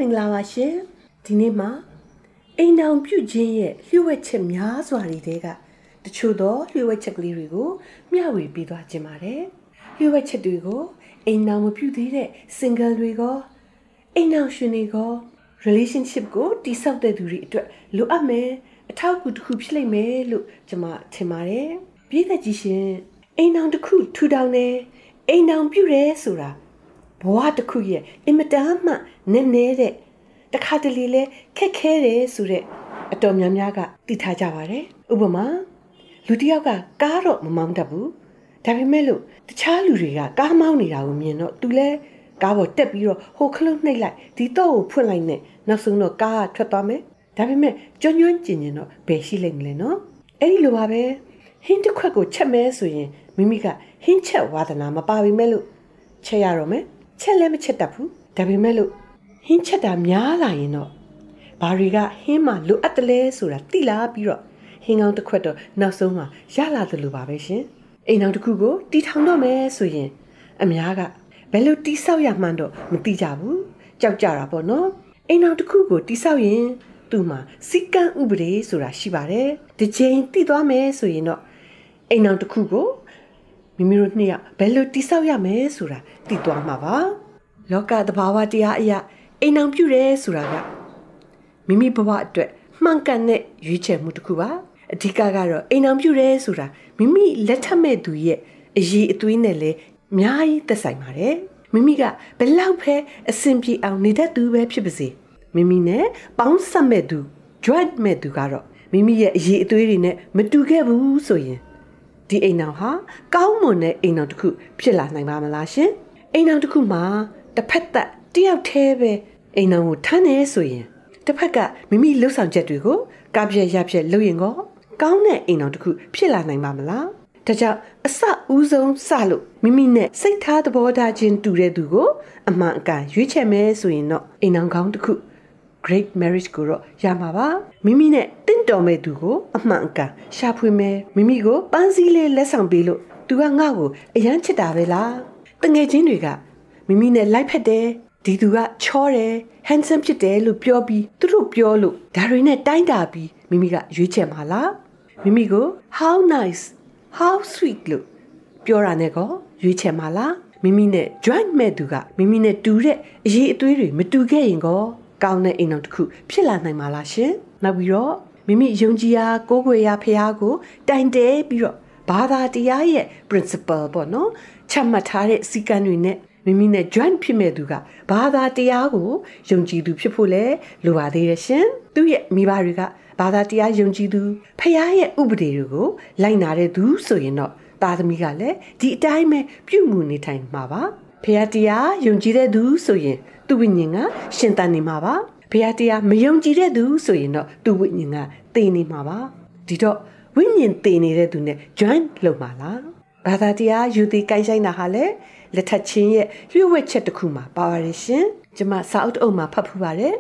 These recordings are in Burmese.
မင်္ဂလာပါရှင်ဒီနေ့မှာအိမ်အောင်ပြုခြင်းရဲ့လျှို့ဝှက်ချက်များစွာတွေကတချို့သောလျှို့ဝှက်ချက်ကလေးတွေကိုမျှဝေပေးသွားခြင်းပါတယ်လျှို့ဝှက်ချက်တွေကိုအိမ်အောင်မပြုသေးတဲ့ single တွေကအိမ်အောင်ရှင်တွေက relationship ကိုတိဆောက်တဲ့သူတွေအတွက်လိုအပ်မယ်အထောက်အကူတစ်ခုဖြစ်လိမ့်မယ်လို့ကျွန်မထင်ပါတယ်ပြည်သက်ကြီးရှင်အိမ်အောင်တစ်ခုထူထောင်တယ်အိမ်အောင်ပြုတယ်ဆိုတာဘဝတစ်ခုရဲ့အင်မတန်မှနည်းနည်းတဲ့တခါတလေလဲခက်ခဲတယ်ဆိုတဲ့အတော်များများကသိထားကြပါတယ်ဥပမာလူတစ်ယောက်ကကားတော့မမောင်းတတ်ဘူးဒါပေမဲ့လို့တခြားလူတွေကကားမောင်းနေတာကိုမြင်တော့သူလဲကားပေါ်တက်ပြီးတော့ဟိုခလုံးနှိပ်လိုက်ဒီတော့ကိုဖွင့်လိုက်နဲ့နောက်ဆုံးတော့ကားထွက်သွားမယ်ဒါပေမဲ့ကြွညွန့်ကျင်ရင်တော့ဘယ်ရှိလိမ့်မလဲနော်အဲ့ဒီလိုပါပဲဟင်းတစ်ခွက်ကိုချက်မဲဆိုရင်မိမိကဟင်းချက်ဝါသနာမပါပေမဲ့လို့ချက်ရတော့မယ်ချက်လည်းမချက်တတ်ဘူးဒါပေမဲ့လို့ဟင်းချက်တာများလာရင်တော့ဘာတွေကဟင်းမှလိုအပ်တယ်လဲဆိုတာသိလာပြီးတော့ဟင်းကောင်းတစ်ခွက်တော့နောက်ဆုံးမှရလာသလိုပါပဲရှင်အိမ်အောင်တစ်ခုကိုတီထောင်တော့မယ်ဆိုရင်အများကဘယ်လိုတီဆောက်ရမှန်းတော့မသိကြဘူးကြောက်ကြတာပေါ့နော်အိမ်အောင်တစ်ခုကိုတီဆောက်ရင်သူ့မှာစီကံဥပဒေဆိုတာရှိပါတယ်ဒီချိန်တည်သွားမယ်ဆိုရင်တော့အိမ်အောင်တစ်ခုကိုမိမိတို့နှစ်ယောက်ဘယ်လိုတိဆောက်ရမယ်ဆိုတာသိသွားမှာပါလောကသဘာဝတရားအရာအိမ်အောင်ပြုတယ်ဆိုတာကမိမိဘဝအတွက်မှန်ကန်တဲ့ရွေးချယ်မှုတစ်ခုပါအဓိကကတော့အိမ်အောင်ပြုတယ်ဆိုတာမိမိလက်ထက်မဲ့သူရဲ့အရေးအသွေးနဲ့လည်းအများကြီးသက်ဆိုင်ပါတယ်မိမိကဘယ်လောက်ပဲအဆင်ပြေအောင်နေတတ်သူပဲဖြစ်ပါစေမိမိနဲ့ပေါင်းဆက်မဲ့သူ join မဲ့သူကတော့မိမိရဲ့အရေးအသွေးတွေနဲ့မတူခဲ့ဘူးဆိုရင်ဒီအိမ်အောင်ဟာကောင်းမွန်တဲ့အိမ်အောင်တစ်ခုဖြစ်လာနိုင်ပါမလားရှင်အိမ်အောင်တစ်ခုမှာတစ်ဖက်သက်တယောက်တည်းပဲအိမ်အောင်ကိုထမ်းနေဆိုရင်တစ်ဖက်ကမိမိလှုပ်ဆောင်ချက်တွေကိုကပြည့်ရပြည့်လုပ်ရင်ကောင်းတဲ့အိမ်အောင်တစ်ခုဖြစ်လာနိုင်ပါမလားဒါကြောင့်အစဦးဆုံးစလို့မိမိနဲ့စိတ်ထားသဘောထားချင်းတူတဲ့သူကိုအမှန်အကန်ရွေးချယ်မယ်ဆိုရင်တော့အိမ်အောင်ကောင်းတစ်ခု great marriage ကိုတော့ရမှာပါမိမိနဲ့တင့်တော်မဲ့သူကိုအမှန်အကန်ရှာဖွေမယ်မိမိကိုပန်းစည်းလေးလက်ဆောင်ပေးလို့သူကငါ့ကိုအယမ်းချစ်တာပဲလားတငယ်ချင်းတွေကမိမိနဲ့လိုက်ဖက်တယ်ဒီသူကချောတယ် handsome ဖြစ်တယ်လို့ပြောပြီးသူတို့ပြောလို့ဒါတွေနဲ့တိုင်းတာပြီးမိမိကရွေးချယ်မှာလားမိမိကို how nice how sweet လို့ပြောတာနဲ့ကောရွေးချယ်မှာလားမိမိနဲ့ join မဲ့သူကမိမိနဲ့တူတဲ့အရေးအသွေးတွေမတူခဲ့ရင်ကောကောင်းတဲ့အိမ်တော်တစ်ခုဖြစ်လာနိုင်မှာလားရှင်နောက်ပြီးတော့မိမိယုံကြည်ရာကိုးကွယ်ရာဖရားကိုတိုင်တဲပြီးတော့ဘာသာတရားရဲ့ principle ပေါ့နော်ချမှတ်ထားတဲ့စည်းကမ်းတွေနဲ့မိမိနဲ့ join ဖြစ်မဲ့သူကဘာသာတရားကိုယုံကြည်သူဖြစ်ဖို့လဲလိုပါသေးတယ်ရှင်သူ့ရဲ့မိဘတွေကဘာသာတရားယုံကြည်သူဖရားရဲ့ဥပဒေတွေကိုလိုက်နာတဲ့သူဆိုရင်တော့သားသမီးကလည်းဒီအတိုင်းပဲပြုမှုနေထိုင်မှာပါဖရားတရားယုံကြည်တဲ့သူဆိုရင်သူ့ဝိညာဉ်ကရှင်သန်နေမှာပါဖရားတရားမယုံကြည်တဲ့သူဆိုရင်တော့သူ့ဝိညာဉ်ကသေနေမှာပါဒီတော့ဝိညာဉ်သေနေတဲ့သူနဲ့ join လုပ်မှာလားဘာသာတရားယူသည်ကိုင်းဆိုင်တာဟာလေလက်ထက်ချင်းရဲ့လျှို့ဝှက်ချက်တစ်ခုမှာပါပါတယ်ရှင်ကျွန်မစာအုပ်အုပ်မှာဖတ်ဖူးပါတယ်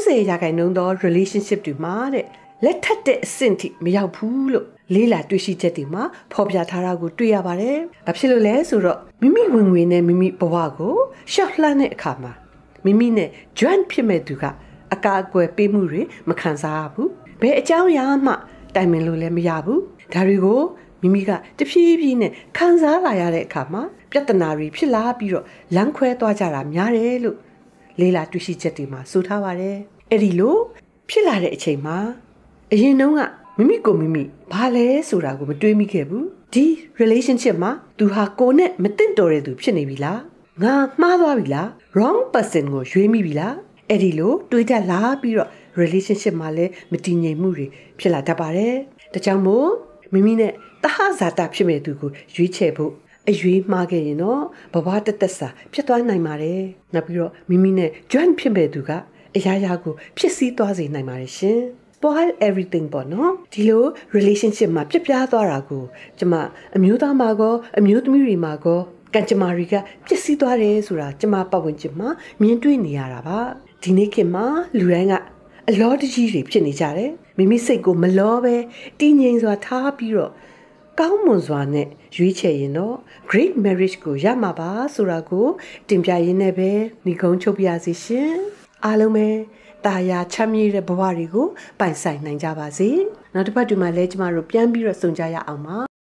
90%သော relationship တွေမှာတဲ့လက်ထက်တဲ့အဆင့်ထိမရောက်ဘူးလို့လေးလာတွေ့ရှိချက်တွေမှာဖော်ပြထားတာကိုတွေ့ရပါတယ်။ဘာဖြစ်လို့လဲဆိုတော့မိမိဝင်ငွေနဲ့မိမိဘဝကိုရှောက်လှမ်းတဲ့အခါမှာမိမိနဲ့ join ဖြစ်မဲ့သူကအကာအကွယ်ပေးမှုတွေမခံစားရဘူး။ဘယ်အကြောင်းအရာမှတိုင်ပင်လို့လည်းမရဘူး။ဒါတွေကိုမိမိကတဖြည်းဖြည်းနဲ့ခံစားလာရတဲ့အခါမှာပြဿနာတွေဖြစ်လာပြီးတော့လမ်းခွဲသွားကြတာများတယ်လို့လေးလာတွေ့ရှိချက်တွေမှာဆိုထားပါတယ်။အဲ့ဒီလိုဖြစ်လာတဲ့အချိန်မှာအရင်တုန်းကမိမိကိုမိမိဘာလဲဆိုတာကိုမတွေးမိခဲ့ဘူးဒီ relationship မှာသူဟာကိုနဲ့မတင့်တော်တဲ့သူဖြစ်နေပြီလားငါမှားသွားပြီလား wrong person ကိုရွေးမိပြီလားအဲ့ဒီလိုတွေးတတ်လာပြီးတော့ relationship မှာလည်းမတည်ငြိမ်မှုတွေဖြစ်လာတတ်ပါတယ်ဒါကြောင့်မို့မိမိနဲ့တဟဇာတဖြစ်မဲ့သူကိုရွေးချယ်ဖို့အရွေးမှားခဲ့ရင်တော့ဘဝတသက်စာဖြစ်သွားနိုင်ပါတယ်နောက်ပြီးတော့မိမိနဲ့ join ဖြစ်မဲ့သူကအရာရာကိုဖြစ်စည်းသွားစေနိုင်ပါတယ်ရှင်spoil everything ပေါ့နော်ဒီလို relationship မှာပြပြသွားတာကိုကျမအမျိုးသားမှာကောအမျိုးသမီးတွေမှာကောကံကြမ္မာတွေကပြည့်စည်သွားတယ်ဆိုတာကျမပတ်ဝန်းကျင်မှာမြင်တွေ့နေရတာပါဒီနေ့ခေတ်မှာလူတိုင်းကအလောတကြီးတွေဖြစ်နေကြတယ်မိမိစိတ်ကိုမလောပဲတည်ငြိမ်စွာထားပြီးတော့ကောင်းမွန်စွာနဲ့ရွေးချယ်ရင်တော့ great marriage ကိုရမှာပါဆိုတာကိုတင်ပြရင်းနဲ့ပဲညီကုန်းချုပ်ပြရစီရှင်အားလုံးပဲတာယာချမ်းမြေ့တဲ့ဘဝတွေကိုပိုင်ဆိုင်နိုင်ကြပါစေနောက်တစ်ပတ်ဒီမှာလဲကျမတို့ပြန်ပြီးတော့ဆုံကြရအောင်ပါ